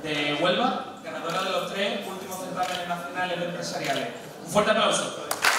de Huelva, ganadora de los 3 últimos certámenes nacionales de empresariales. Un fuerte aplauso.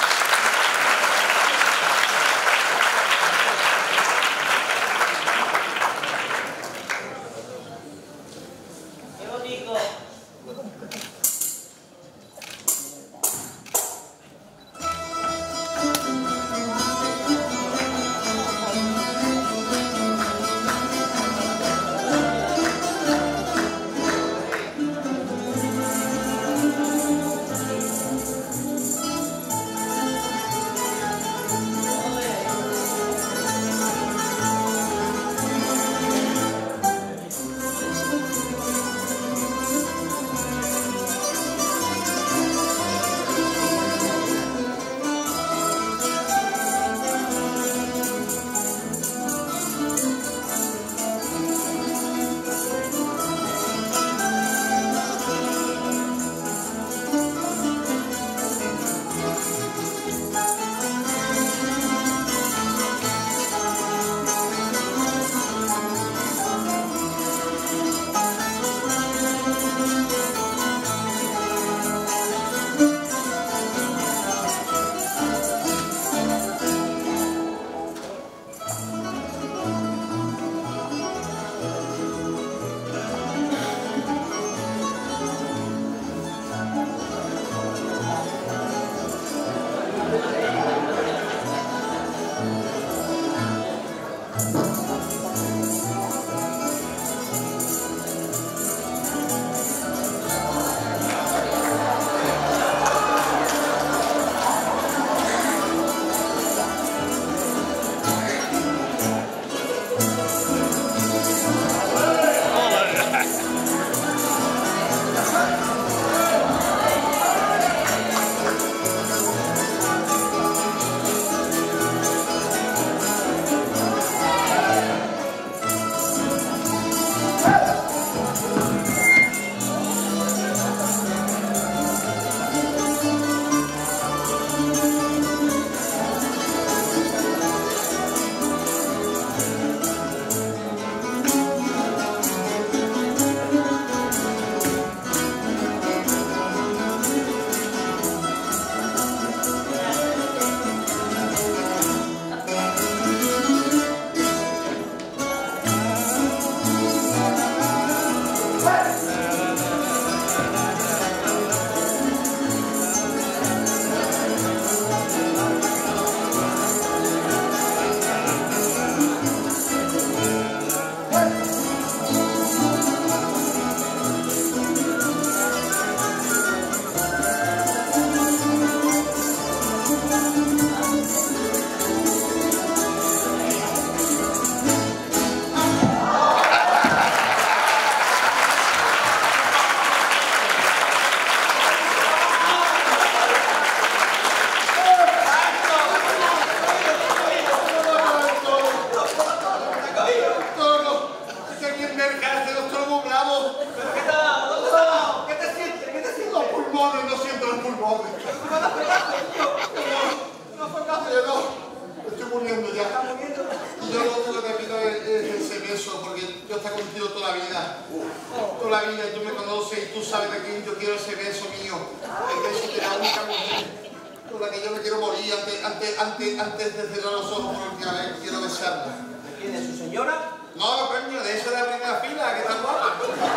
Antes de cerrar los ojos por última vez, quiero besarla. ¿De quién? ¿De su señora? No, coño, de esa de la primera fila, que está guapa.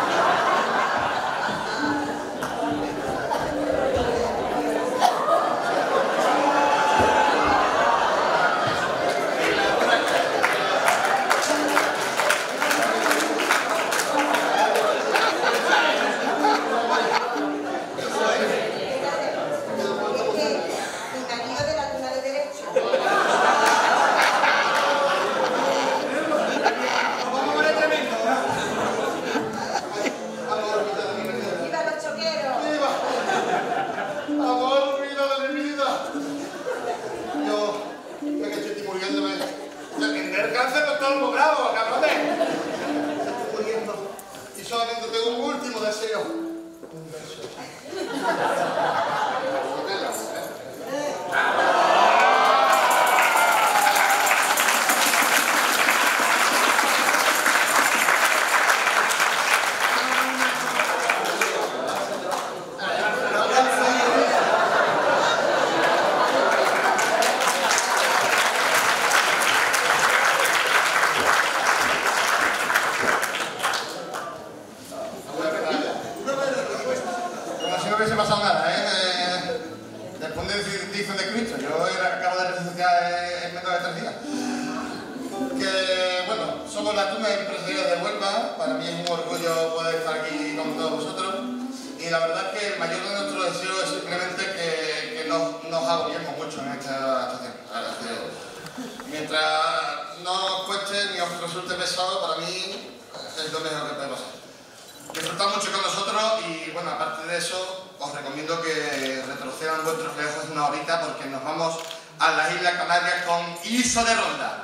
Solamente tengo un último deseo. Un beso. hubiese pasado nada, ¿eh? Después dicen de Cristo, yo acabo de resucitar en menos de 3 días. Que, bueno, somos la Tuna Empresarial de Huelva, para mí es un orgullo poder estar aquí con todos vosotros. Y la verdad es que el mayor de nuestros deseos es simplemente que nos agobiemos mucho en esta estación. Mientras no os cueste ni os resulte pesado, para mí es lo mejor que puede pasar. Disfrutad mucho con nosotros y, bueno, aparte de eso, os recomiendo que retrocedan vuestros relojes una horita porque nos vamos a las Islas Canarias con Iso de Ronda.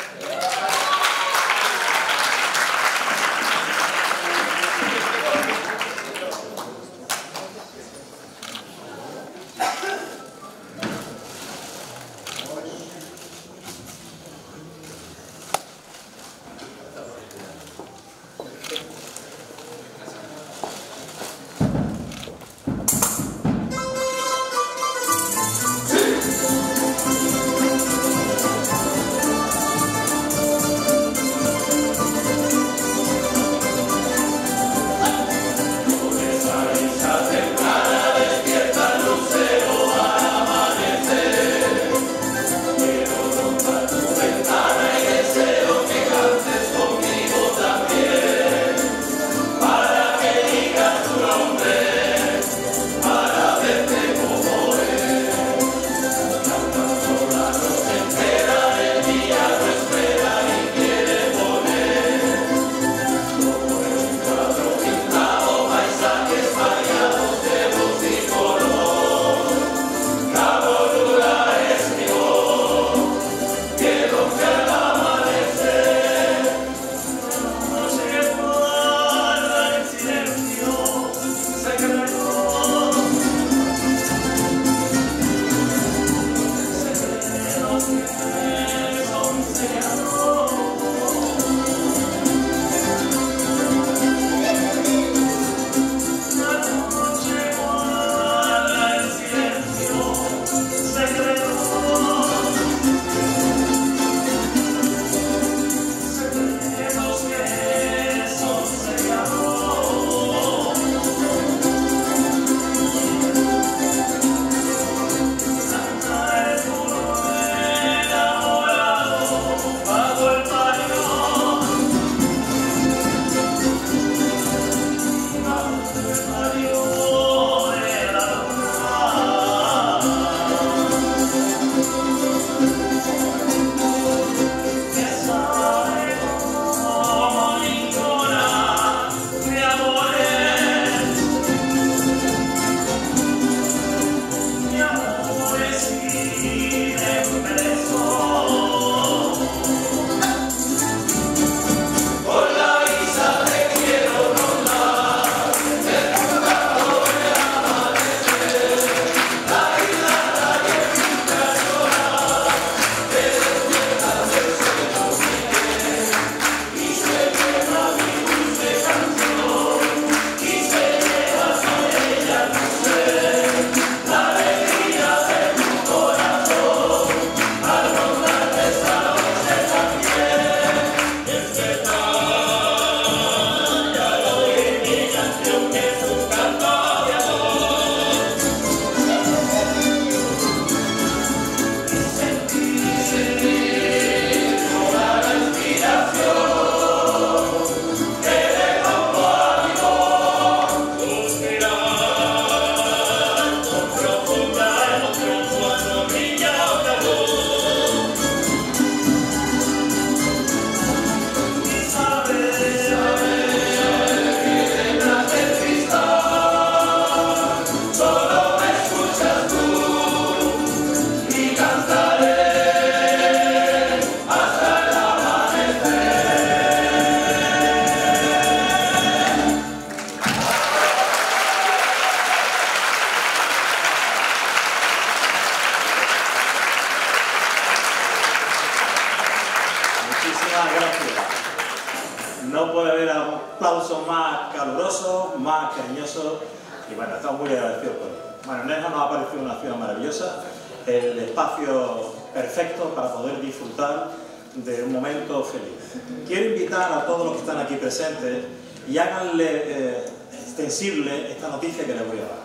No puede haber aplausos más calurosos, más cariñosos, y bueno, estamos muy agradecidos por ello. Bueno, Nerja nos ha parecido una ciudad maravillosa, el espacio perfecto para poder disfrutar de un momento feliz. Quiero invitar a todos los que están aquí presentes y háganle extensible esta noticia que les voy a dar.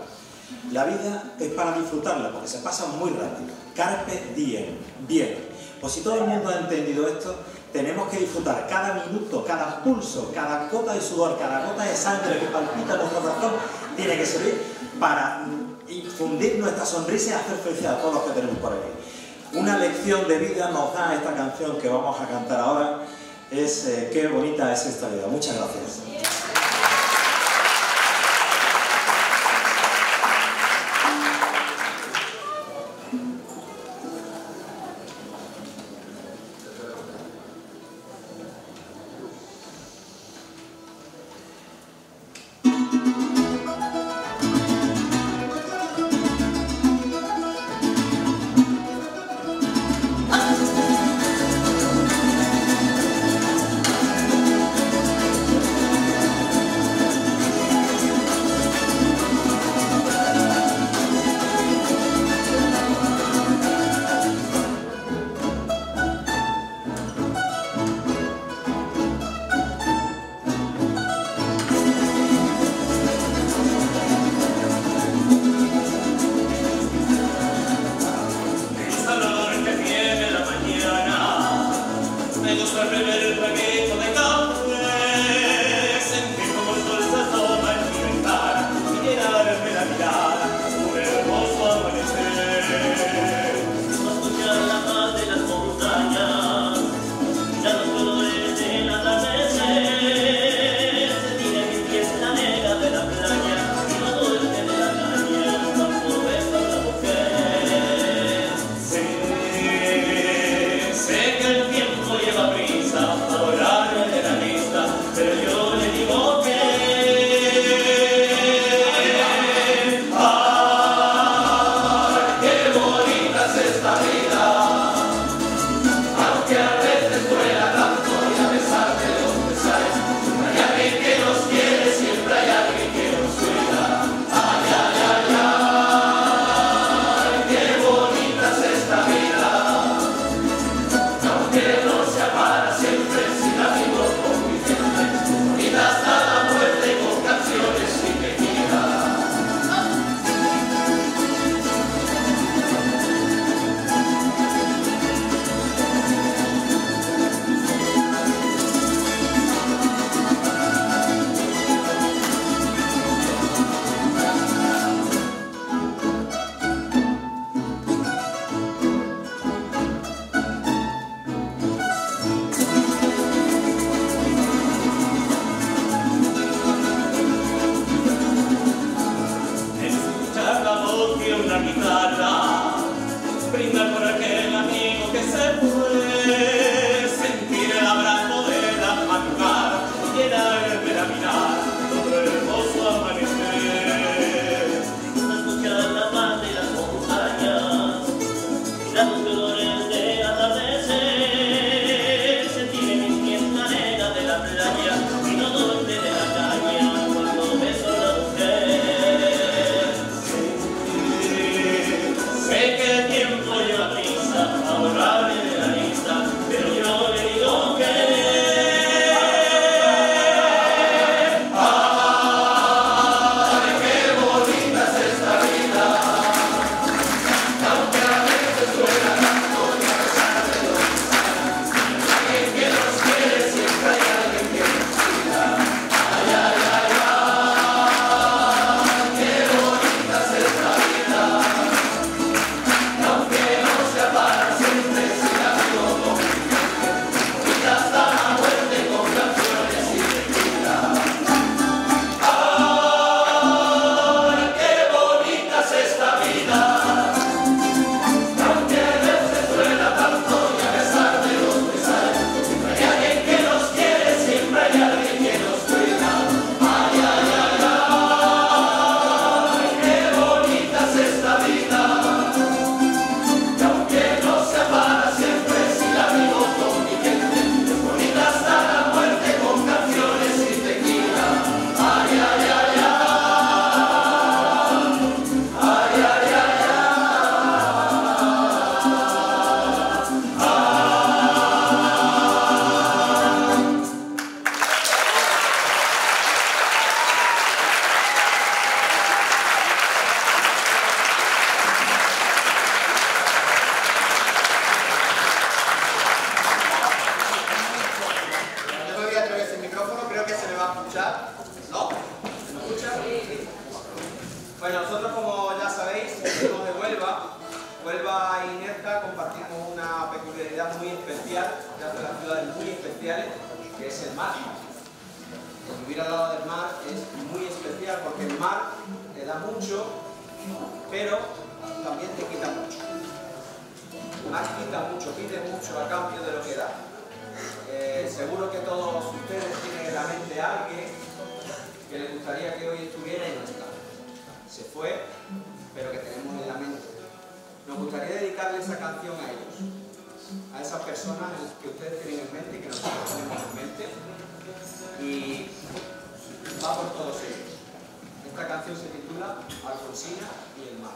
La vida es para disfrutarla, porque se pasa muy rápido. Carpe diem, bien. Pues si todo el mundo ha entendido esto, tenemos que disfrutar cada minuto, cada pulso, cada gota de sudor, cada gota de sangre que palpita en nuestro corazón, tiene que servir para infundir nuestra sonrisa y hacer felicidad a todos los que tenemos por aquí. Una lección de vida nos da esta canción que vamos a cantar ahora, es Qué bonita es esta vida. Muchas gracias. Bueno, nosotros, como ya sabéis, somos de Huelva. Huelva y Nerja compartimos una peculiaridad muy especial, que hace las ciudades muy especiales, que es el mar. El vivir al lado del mar es muy especial porque el mar te da mucho, pero también te quita mucho. El mar quita mucho, pide mucho a cambio de lo que da. Seguro que todos ustedes tienen en la mente a alguien que les gustaría que hoy estuviera y no está. Se fue, pero que tenemos en la mente. Nos gustaría dedicarle esa canción a ellos, a esas personas que ustedes tienen en mente y que nosotros tenemos en mente, y va por todos ellos. Esta canción se titula Alfonsina y el mar.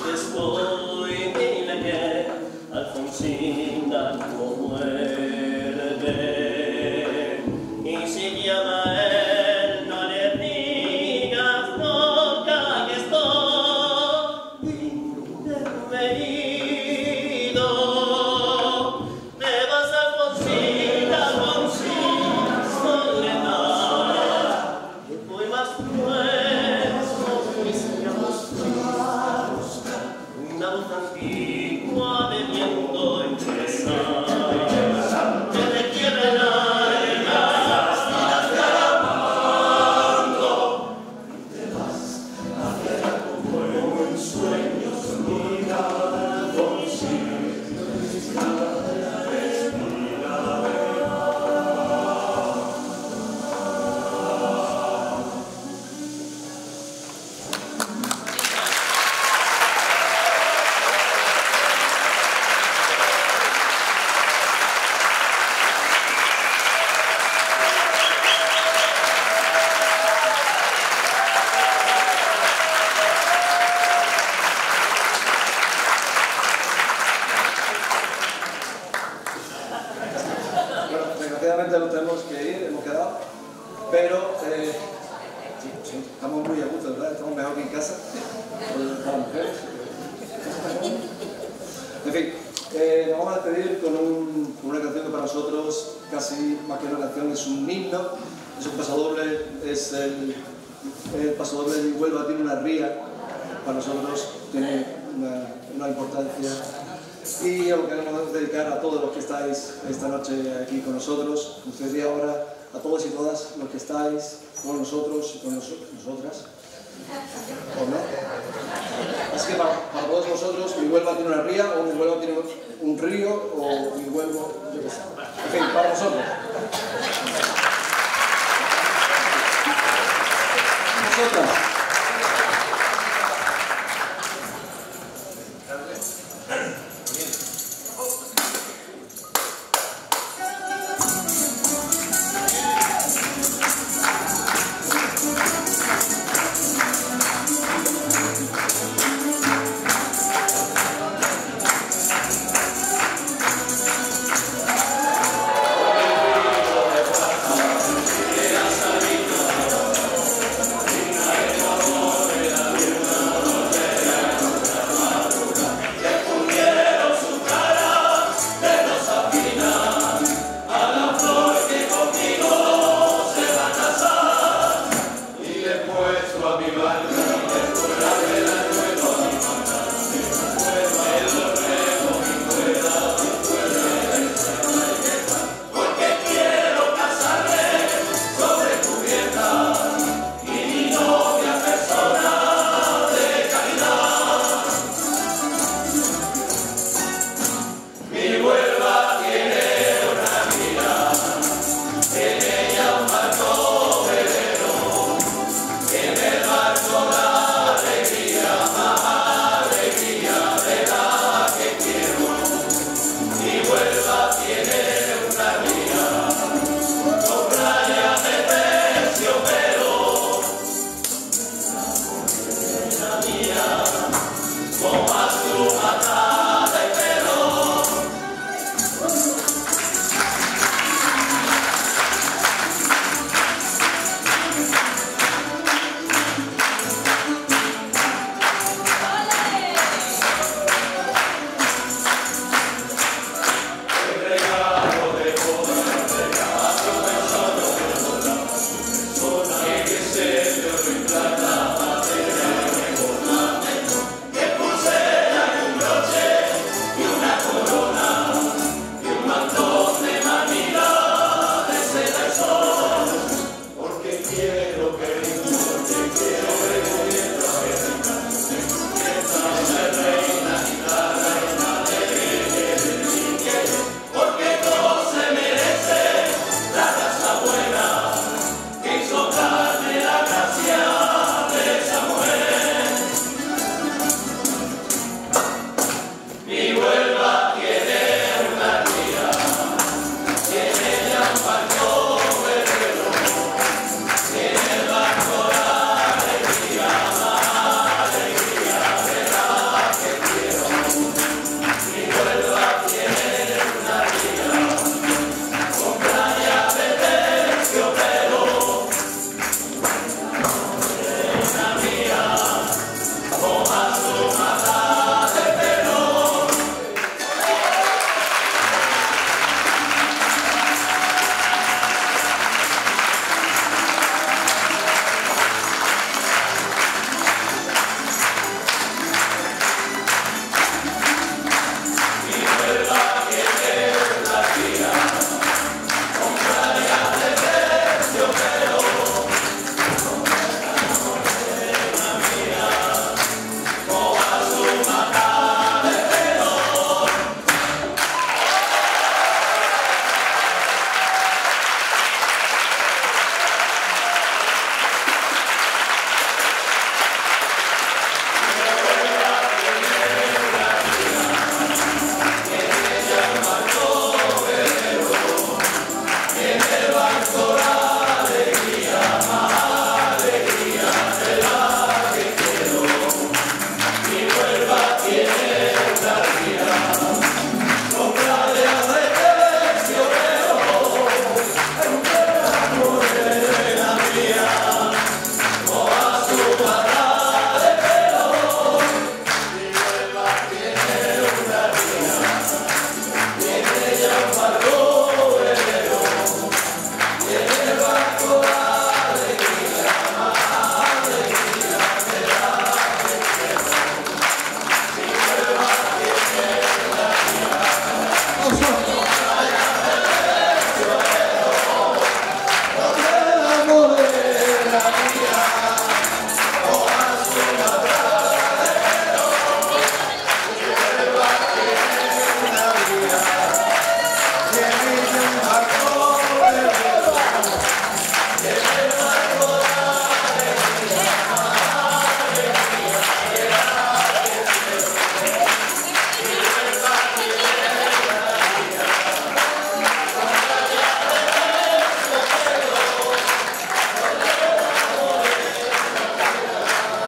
Alfonsina como muere. desgraciadamente nos tenemos que ir, hemos quedado, pero sí, estamos muy a gusto, ¿verdad? Estamos mejor que en casa, con las mujeres. En fin, nos vamos a despedir con una canción que para nosotros, casi más que una canción, es un himno, es un pasodoble, es el pasodoble de Huelva, tiene una ría, para nosotros tiene una importancia. Y lo queremos dedicar a todos los que estáis esta noche aquí con nosotros, ustedes y ahora, a todos y todas los que estáis con nosotros y con nosotras. ¿O no? Así que para todos vosotros, mi Huelva tiene una ría, o mi Huelva tiene un río, o mi Huelva, yo qué sé. En fin, para vosotros. Nosotras.